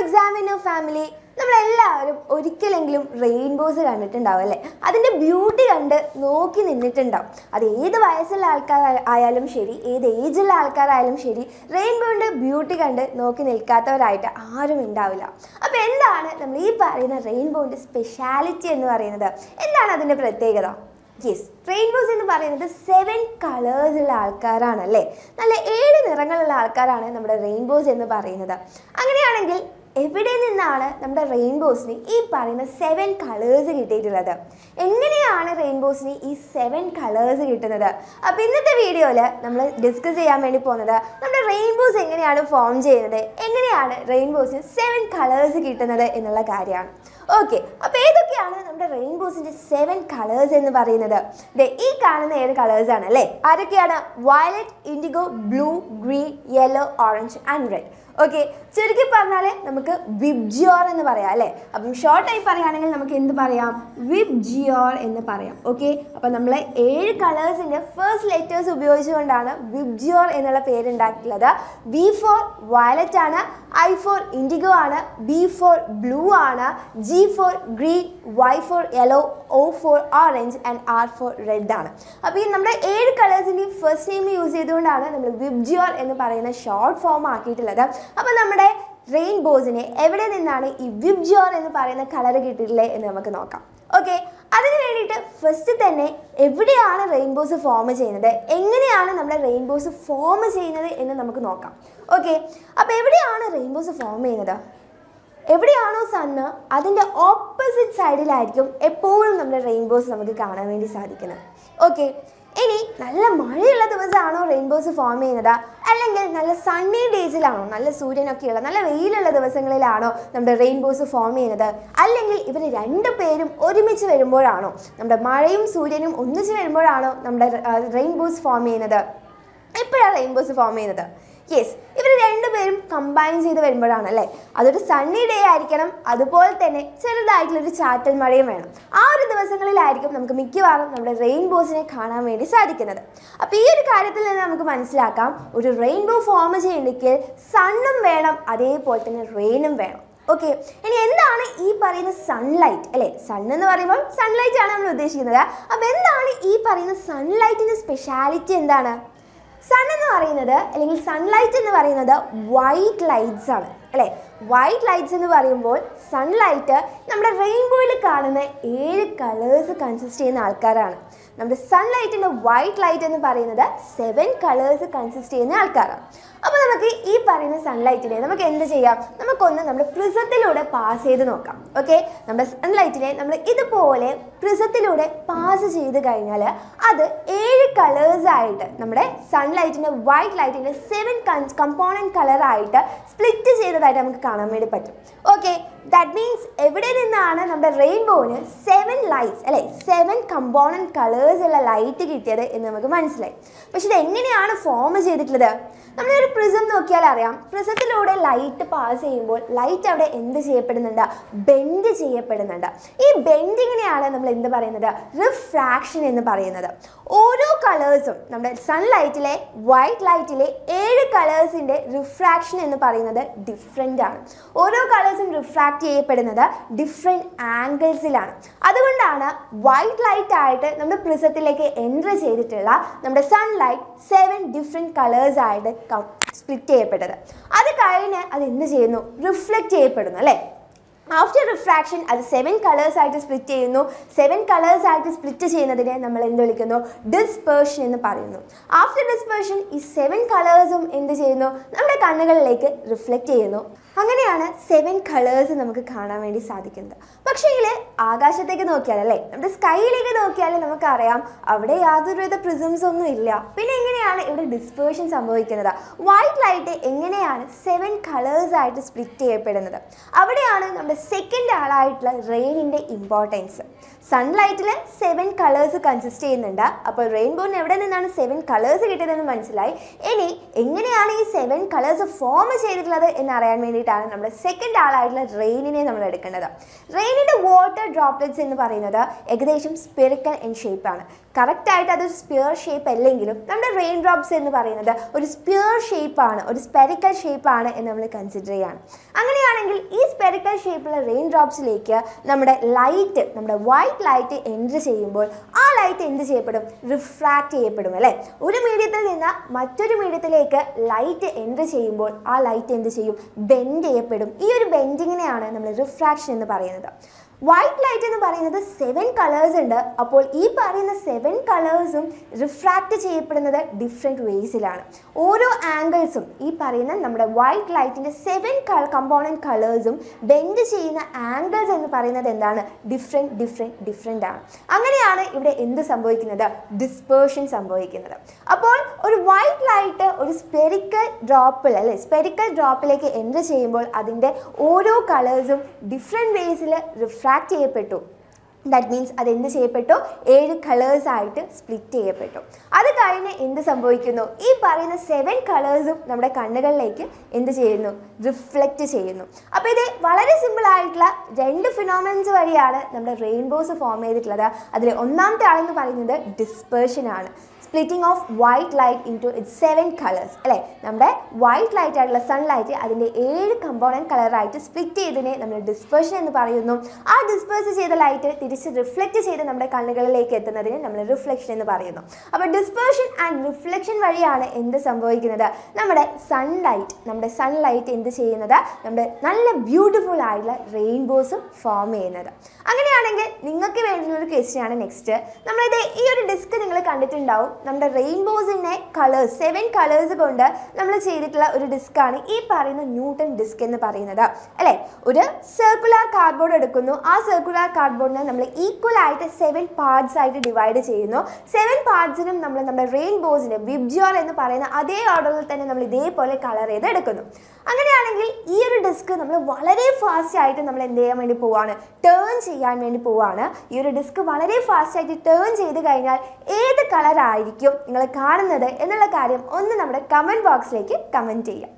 ExamWinner family, നമ്മളെല്ലാവരും ഒരിക്കലെങ്കിലും rainbows കണ്ടിട്ടുണ്ടാവും അല്ലേ? അതിൻ്റെ ബ്യൂട്ടി കണ്ട് നോക്കി നിന്നിട്ടുണ്ടാവും. അത് ഏത് വയസ്സുള്ള ആൾക്കാരായാലും ശരി, ഏത് ഏജുള്ള ആൾക്കാരായാലും ശരി, റെയിൻബോയുടെ ബ്യൂട്ടി കണ്ട് നോക്കി നിൽക്കാത്തവരായിട്ട് ആരും ഉണ്ടാവില്ല. അപ്പോൾ എന്താണ് നമ്മൾ ഈ പറയുന്ന റെയിൻബോയുടെ സ്പെഷ്യാലിറ്റി എന്ന് പറയുന്നത്? എന്താണ് അതിൻ്റെ പ്രത്യേകത? യെസ്, റെയിൻബോസ് എന്ന് പറയുന്നത് 7 കളേഴ്സ് ഉള്ള ആൾക്കാരാണല്ലേ. നല്ല 7 നിറങ്ങളുള്ള ആൾക്കാരാണ് നമ്മുടെ റെയിൻബോസ് എന്ന് പറയുന്നത്. അങ്ങനെയാണെങ്കിൽ എവിടെ നിന്നാണ് നമ്മുടെ റെയിൻബോസിന് ഈ പറയുന്ന 7 കളേഴ്സ് കിട്ടിയിട്ടുള്ളത്? എങ്ങനെയാണ് റെയിൻബോസിന് ഈ 7 കളേഴ്സ് കിട്ടുന്നത്? അപ്പോൾ ഇന്നത്തെ വീഡിയോയിൽ നമ്മൾ ഡിസ്കസ് ചെയ്യാൻ വേണ്ടി പോകുന്നത് നമ്മുടെ റെയിൻബോസ് എങ്ങനെയാണ് ഫോം ചെയ്യുന്നത്, എങ്ങനെയാണ് റെയിൻബോസിന് 7 കളേഴ്സ് കിട്ടുന്നത് എന്നുള്ള കാര്യമാണ്. ഓക്കെ, അപ്പോൾ ഏതൊക്കെയാണ് നമ്മുടെ റെയിൻബോസിൻ്റെ 7 കളേഴ്സ് എന്ന് പറയുന്നത്? ഈ കാണുന്ന 7 കളേഴ്സാണ് അല്ലേ. ആരൊക്കെയാണ്? Violet, indigo, blue, green, yellow, orange and red. Okay, ചുരുക്കി പറഞ്ഞാൽ നമുക്ക് വിബ്ജിയോർ എന്ന് പറയാം അല്ലേ. അപ്പം ഷോർട്ടായി പറയുകയാണെങ്കിൽ നമുക്ക് എന്ത് പറയാം? വിബ്ജിയോർ എന്ന് പറയാം. ഓക്കെ, അപ്പം നമ്മൾ 7 കളേഴ്സിൻ്റെ ഫസ്റ്റ് ലെറ്റേഴ്സ് ഉപയോഗിച്ചുകൊണ്ടാണ് വിബ്ജിയോർ എന്നുള്ള പേരുണ്ടാക്കിയിട്ടുള്ളത്. V ഫോർ വയലറ്റ് ആണ്, I ഫോർ ഇൻഡിഗോ ആണ്, B ഫോർ ബ്ലൂ ആണ്, G for green, Y for yellow, O for orange and R for red ആണ്. അപ്പോൾ ഈ നമ്മുടെ 7 കളേഴ്സിൻ്റെ ഫസ്റ്റ് നെയിം യൂസ് ചെയ്തുകൊണ്ടാണ് നമ്മൾ വിബ്ജിയോർ എന്ന് പറയുന്ന ഷോർട്ട് ഫോം ആക്കിയിട്ടുള്ളത്. അപ്പോൾ നമ്മുടെ റെയിൻബോസിനെ എവിടെ നിന്നാണ് ഈ വിബ്ജിയോർ എന്ന് പറയുന്ന കളർ കിട്ടിയിട്ടില്ലേ എന്ന് നമുക്ക് നോക്കാം. ഓക്കെ, അതിന് വേണ്ടിയിട്ട് ഫസ്റ്റ് തന്നെ എവിടെയാണ് റെയിൻബോസ് ഫോം ചെയ്യുന്നത്, എങ്ങനെയാണ് നമ്മുടെ റെയിൻബോസ് ഫോം ചെയ്യുന്നത് എന്ന് നമുക്ക് നോക്കാം. ഓക്കെ, അപ്പോൾ എവിടെയാണ് റെയിൻബോസ് ഫോം ചെയ്യുന്നത്? എവിടെയാണോ സണ്ണ് അതിൻ്റെ ഓപ്പോസിറ്റ് സൈഡിലായിരിക്കും എപ്പോഴും നമ്മുടെ റെയിൻബോസ് നമുക്ക് കാണാൻ വേണ്ടി സാധിക്കുന്നത്. ഓക്കെ, ഇനി നല്ല മഴയുള്ള ദിവസമാണോ റെയിൻബോസ് ഫോം ചെയ്യുന്നത്, അല്ലെങ്കിൽ നല്ല സണ്ണി ഡേയ്സിലാണോ, നല്ല സൂര്യനൊക്കെയുള്ള നല്ല വെയിലുള്ള ദിവസങ്ങളിലാണോ നമ്മുടെ റെയിൻബോസ് ഫോം ചെയ്യുന്നത്, അല്ലെങ്കിൽ ഇവർ 2 പേരും ഒരുമിച്ച് വരുമ്പോഴാണോ, നമ്മുടെ മഴയും സൂര്യനും ഒന്നിച്ച് വരുമ്പോഴാണോ നമ്മുടെ റെയിൻബോസ് ഫോം ചെയ്യുന്നത്? എപ്പോഴാണ് റെയിൻബോസ് ഫോം ചെയ്യുന്നത്? യെസ്, ഇവർ 2 പേരും കമ്പൈൻ ചെയ്ത് വരുമ്പോഴാണ് അല്ലേ. അതൊരു സണ്ണി ഡേ ആയിരിക്കണം, അതുപോലെ തന്നെ ചെറുതായിട്ടുള്ളൊരു ചാറ്റൽ മഴയും വേണം. ആ ഒരു ദിവസങ്ങളിലായിരിക്കും നമുക്ക് മിക്കവാറും നമ്മുടെ റെയിൻബോസിനെ കാണാൻ വേണ്ടി സാധിക്കുന്നത്. അപ്പോൾ ഈ ഒരു കാര്യത്തിൽ നിന്ന് നമുക്ക് മനസ്സിലാക്കാം, ഒരു റെയിൻബോ ഫോം ചെയ്യണമെങ്കിൽ സണ്ണും വേണം, അതേപോലെ തന്നെ റെയിനും വേണം. ഓക്കെ, ഇനി എന്താണ് ഈ പറയുന്ന സൺലൈറ്റ് അല്ലേ? സൺ എന്ന് പറയുമ്പോൾ സൺലൈറ്റ് ആണ് നമ്മൾ ഉദ്ദേശിക്കുന്നത്. അപ്പോൾ എന്താണ് ഈ പറയുന്ന സൺലൈറ്റിൻ്റെ സ്പെഷ്യാലിറ്റി എന്താണ്? സൺ എന്ന് പറയുന്നത് അല്ലെങ്കിൽ സൺലൈറ്റ് എന്ന് പറയുന്നത് വൈറ്റ് ലൈറ്റ്സ് ആണ് അല്ലേ. വൈറ്റ് ലൈറ്റ്സ് എന്ന് പറയുമ്പോൾ സൺലൈറ്റ് നമ്മുടെ റെയിൻബോയിൽ കാണുന്ന 7 കളേഴ്സ് കൺസിസ്റ്റ് ചെയ്യുന്ന ആൾക്കാരാണ്. നമ്മുടെ സൺലൈറ്റിൻ്റെ വൈറ്റ് ലൈറ്റ് എന്ന് പറയുന്നത് 7 കളേഴ്സ് കൺസിസ്റ്റ് ചെയ്യുന്ന ആൾക്കാരാണ്. അപ്പോൾ നമുക്ക് ഈ പറയുന്ന സൺലൈറ്റിനെ നമുക്ക് എന്ത് ചെയ്യാം? നമുക്കൊന്ന് നമ്മുടെ പ്രിസത്തിലൂടെ പാസ് ചെയ്ത് നോക്കാം. ഓക്കെ, നമ്മുടെ സൺലൈറ്റിനെ നമ്മൾ ഇതുപോലെ പ്രിസത്തിലൂടെ പാസ് ചെയ്ത് കഴിഞ്ഞാൽ അത് 7 കളേഴ്സായിട്ട് നമ്മുടെ സൺലൈറ്റിൻ്റെ വൈറ്റ് ലൈറ്റിൻ്റെ 7 കമ്പോണൻറ്റ് കളറായിട്ട് സ്പ്ലിറ്റ് ചെയ്തതായിട്ട് നമുക്ക് കാണാൻ വേണ്ടി പറ്റും. ഓക്കെ, ദാറ്റ് മീൻസ് എവിടെ നിന്നാണ് നമ്മുടെ റെയിൻബോന് 7 ലൈറ്റ്സ് അല്ലേ, 7 കമ്പോണൻറ്റ് കളേഴ്സ് ഉള്ള ലൈറ്റ് കിട്ടിയത് എന്ന് നമുക്ക് മനസ്സിലായി. പക്ഷെ ഇത് എങ്ങനെയാണ് ഫോം ചെയ്തിട്ടുള്ളത്? നമ്മളൊരു പ്രിസം നോക്കിയാൽ അറിയാം, പ്രിസത്തിലൂടെ ലൈറ്റ് പാസ് ചെയ്യുമ്പോൾ ലൈറ്റ് അവിടെ എന്ത് ചെയ്യപ്പെടുന്നുണ്ട്? ബെൻഡ് ചെയ്യപ്പെടുന്നുണ്ട്. ഈ ബെൻഡിങ്ങിനെയാണ് നമ്മൾ എന്ത് പറയുന്നത്? റിഫ്രാക്ഷൻ എന്ന് പറയുന്നത്. ഓരോ കളേഴ്സും നമ്മുടെ സൺലൈറ്റിലെ വൈറ്റ് ലൈറ്റിലെ 7 കളേഴ്സിൻ്റെ റിഫ്രാക്ഷൻ എന്ന് പറയുന്നത് ഡിഫറെൻ്റ് ആണ്. ഓരോ കളേഴ്സും റിഫ്രാക്റ്റ് ചെയ്യപ്പെടുന്നത് ഡിഫറെൻറ്റ് ആംഗിൾസിലാണ്. അതുകൊണ്ടാണ് വൈറ്റ് ലൈറ്റ് ആയിട്ട് നമ്മുടെ പ്രിസത്തിലേക്ക് എൻ്റർ ചെയ്തിട്ടുള്ള നമ്മുടെ സൺലൈറ്റ് 7 ഡിഫറെൻറ്റ് കളേഴ്സ് ആയിട്ട് സ്പ്ലിറ്റ് ചെയ്യപ്പെട്ടത്. അത് കഴിഞ്ഞ് അത് എന്ത് ചെയ്യുന്നു? റിഫ്ലക്റ്റ് ചെയ്യപ്പെടുന്നു അല്ലേ. ആഫ്റ്റർ റിഫ്രാക്ഷൻ അത് 7 കളേഴ്സ് ആയിട്ട് സ്പ്ലിറ്റ് ചെയ്യുന്നു. 7 കളേഴ്സ് ആയിട്ട് സ്പ്ലിറ്റ് ചെയ്യുന്നതിനെ നമ്മൾ എന്ത് വിളിക്കുന്നു? ഡിസ്പേർഷൻ എന്ന് പറയുന്നു. ആഫ്റ്റർ ഡിസ്പേർഷൻ ഈ 7 കളേഴ്സും എന്ത് ചെയ്യുന്നു? നമ്മുടെ കണ്ണുകളിലേക്ക് റിഫ്ലക്റ്റ് ചെയ്യുന്നു. അങ്ങനെയാണ് 7 കളേഴ്സ് നമുക്ക് കാണാൻ വേണ്ടി സാധിക്കുന്നത്. പക്ഷേ ആകാശത്തേക്ക് നോക്കിയാൽ അല്ലേ, നമ്മുടെ സ്കൈയിലേക്ക് നോക്കിയാൽ നമുക്കറിയാം അവിടെ യാതൊരുവിധ പ്രിസംസ് ഒന്നും ഇല്ല. പിന്നെ എങ്ങനെയാണ് ഇവിടെ ഡിസ്പേർഷൻ സംഭവിക്കുന്നത്? വൈറ്റ് ലൈറ്റ് എങ്ങനെയാണ് 7 കളേഴ്സ് ആയിട്ട് സ്പ്ലിറ്റ് ചെയ്യപ്പെടുന്നത്? അവിടെയാണ് നമ്മുടെ സെക്കൻഡ് ആളായിട്ടുള്ള റെയിനിൻ്റെ ഇമ്പോർട്ടൻസ്. സൺലൈറ്റിൽ 7 കളേഴ്സ് കൺസിസ്റ്റ് ചെയ്യുന്നുണ്ട്. അപ്പോൾ റെയിൻബോന് എവിടെ നിന്നാണ് 7 കളേഴ്സ് കിട്ടിയതെന്ന് മനസ്സിലായി. ഇനി എങ്ങനെയാണ് ഈ 7 കളേഴ്സ് ഫോം ചെയ്തിട്ടുള്ളത് എന്നറിയാൻ വേണ്ടിയിട്ടാണ് നമ്മുടെ സെക്കൻഡ് ആളായിട്ടുള്ള റെയിനിനെ നമ്മൾ എടുക്കേണ്ടത്. റെയിനിൻ്റെ വാട്ടർ വാട്ടർ ഡ്രോപ്ലെറ്റ്സ് എന്ന് പറയുന്നത് ഏകദേശം സ്പെറിക്കൽ ഇൻ ഷേപ്പ് ആണ്. കറക്റ്റായിട്ട് അതൊരു സ്പിയർ ഷേപ്പ് അല്ലെങ്കിലും നമ്മുടെ റെയിൻ ഡ്രോപ്സ് എന്ന് പറയുന്നത് ഒരു സ്പിയർ ഷേപ്പാണ്, ഒരു സ്പെറിക്കൽ ഷേപ്പാണ് എന്ന് നമ്മൾ കൺസിഡർ ചെയ്യുകയാണ്. അങ്ങനെയാണെങ്കിൽ ഈ സ്പെറിക്കൽ ഷേപ്പുള്ള റെയിൻ ഡ്രോപ്സിലേക്ക് നമ്മുടെ ലൈറ്റ്, നമ്മുടെ വൈറ്റ് ലൈറ്റ് എൻറ്റർ ചെയ്യുമ്പോൾ ആ ലൈറ്റ് എന്ത് ചെയ്യപ്പെടും? റിഫ്രാക്റ്റ് ചെയ്യപ്പെടും അല്ലേ? ഒരു മീഡിയത്തിൽ നിന്ന് മറ്റൊരു മീഡിയത്തിലേക്ക് ലൈറ്റ് എൻറ്റർ ചെയ്യുമ്പോൾ ആ ലൈറ്റ് എന്ത് ചെയ്യും? ബെൻഡ് ചെയ്യപ്പെടും. ഈ ഒരു ബെൻഡിങ്ങിനെയാണ് നമ്മൾ റിഫ്രാക്ഷൻ എന്ന് പറയുന്നത്. വൈറ്റ് ലൈറ്റ് എന്ന് പറയുന്നത് 7 കളേഴ്സ് ഉണ്ട്. അപ്പോൾ ഈ പറയുന്ന 7 കളേഴ്സും റിഫ്രാക്റ്റ് ചെയ്യപ്പെടുന്നത് ഡിഫറെൻറ്റ് വേസിലാണ്. ഓരോ ആംഗിൾസും ഈ പറയുന്ന നമ്മുടെ വൈറ്റ് ലൈറ്റിൻ്റെ 7 കമ്പോണൻറ്റ് കളേഴ്സും ബെൻഡ് ചെയ്യുന്ന ആംഗിൾസ് എന്ന് പറയുന്നത് എന്താണ്? ഡിഫറെൻ്റ് ആണ്. അങ്ങനെയാണ് ഇവിടെ എന്ത് സംഭവിക്കുന്നത്? ഡിസ്പേർഷൻ സംഭവിക്കുന്നത്. അപ്പോൾ ഒരു വൈറ്റ് ലൈറ്റ് ഒരു സ്പെറിക്കൽ ഡ്രോപ്പിൽ അല്ലെ, സ്പെറിക്കൽ ഡ്രോപ്പിലേക്ക് എൻറ്റർ ചെയ്യുമ്പോൾ അതിൻ്റെ ഓരോ കളേഴ്സും ഡിഫറെൻറ്റ് വേസിൽ റിഫ്രാക്റ്റ് ചെയ്യപ്പെട്ടു. ദാറ്റ് മീൻസ് അതെന്ത് ചെയ്യപ്പെട്ടു? 7 കളേഴ്സ് ആയിട്ട് സ്പ്ലിറ്റ് ചെയ്യപ്പെട്ടു. അത് കഴിഞ്ഞ് എന്ത് സംഭവിക്കുന്നു? ഈ പറയുന്ന 7 കളേഴ്സും നമ്മുടെ കണ്ണുകളിലേക്ക് എന്ത് ചെയ്യുന്നു? റിഫ്ലക്റ്റ് ചെയ്യുന്നു. അപ്പോൾ ഇത് വളരെ സിമ്പിൾ ആയിട്ടുള്ള 2 ഫിനോമിനൻസ് വഴിയാണ് നമ്മുടെ റെയിൻബോസ് ഫോം ചെയ്തിട്ടുള്ളത്. അതിൽ ഒന്നാമത്തെ ആളെന്ന് പറയുന്നത് ഡിസ്പേർഷൻ ആണ്. Splitting of white light into its 7 colours അല്ലേ? നമ്മുടെ വൈറ്റ് ലൈറ്റ് ആയിട്ടുള്ള സൺലൈറ്റ് അതിൻ്റെ 7 കമ്പോണൻറ്റ് കളറായിട്ട് സ്പ്ലിറ്റ് ചെയ്തതിനെ നമ്മൾ ഡിസ്പേർഷൻ എന്ന് പറയുന്നു. ആ ഡിസ്പേഴ്സ് ചെയ്ത ലൈറ്റ് തിരിച്ച് റിഫ്ലക്റ്റ് ചെയ്ത് നമ്മുടെ കണ്ണുകളിലേക്ക് എത്തുന്നതിനെ നമ്മൾ റിഫ്ലക്ഷൻ എന്ന് പറയുന്നു. അപ്പോൾ ഡിസ്പേർഷൻ ആൻഡ് റിഫ്ലക്ഷൻ വഴിയാണ് എന്ത് സംഭവിക്കുന്നത്? നമ്മുടെ സൺലൈറ്റ് എന്ത് ചെയ്യുന്നത്? നമ്മുടെ നല്ല ബ്യൂട്ടിഫുൾ ആയിട്ടുള്ള റെയിൻബോസും ഫോം ചെയ്യുന്നത്. അങ്ങനെയാണെങ്കിൽ നിങ്ങൾക്ക് വേണ്ടിയുള്ളൊരു ക്വസ്റ്റ്യൻ ആണ് നെക്സ്റ്റ്. നമ്മളിത് ഈ ഒരു ഡിസ്ക് നിങ്ങൾ കണ്ടിട്ടുണ്ടാവും. നമ്മുടെ റെയിൻബോസിൻ്റെ കളേഴ്സ് 7 കളേഴ്സ് കൊണ്ട് നമ്മൾ ചെയ്തിട്ടുള്ള ഒരു ഡിസ്ക്കാണ് ഈ പറയുന്ന ന്യൂട്ടൺ ഡിസ്ക് എന്ന് പറയുന്നത് അല്ലേ? ഒരു സർക്കുലർ കാർഡ്ബോർഡ് എടുക്കുന്നു. ആ സർക്കുലർ കാർഡ്ബോർഡിനെ നമ്മൾ ഈക്വൽ ആയിട്ട് 7 പാർട്സ് ആയിട്ട് ഡിവൈഡ് ചെയ്യുന്നു. 7 പാർട്സിനും നമ്മൾ നമ്മുടെ റെയിൻബോസിൻ്റെ വിബ്ജിയോർ എന്ന് പറയുന്ന അതേ ഓർഡറിൽ തന്നെ നമ്മൾ ഇതേപോലെ കളർ ചെയ്ത് എടുക്കുന്നു. അങ്ങനെയാണെങ്കിൽ ഈ ഒരു ഡിസ്ക് നമ്മൾ വളരെ ഫാസ്റ്റ് ആയിട്ട് നമ്മൾ എന്ത് ചെയ്യാൻ വേണ്ടി പോവാണ്? ടേൺ ചെയ്യാൻ വേണ്ടി പോവാണ്. ഈ ഒരു ഡിസ്ക് വളരെ ഫാസ്റ്റ് ആയിട്ട് ടേൺ ചെയ്ത് കഴിഞ്ഞാൽ ഏത് കളർ ആയിരിക്കും നിങ്ങൾ കാണുന്നത് എന്നുള്ള കാര്യം ഒന്ന് നമ്മുടെ കമൻറ്റ് ബോക്സിലേക്ക് കമൻറ്റ് ചെയ്യാം.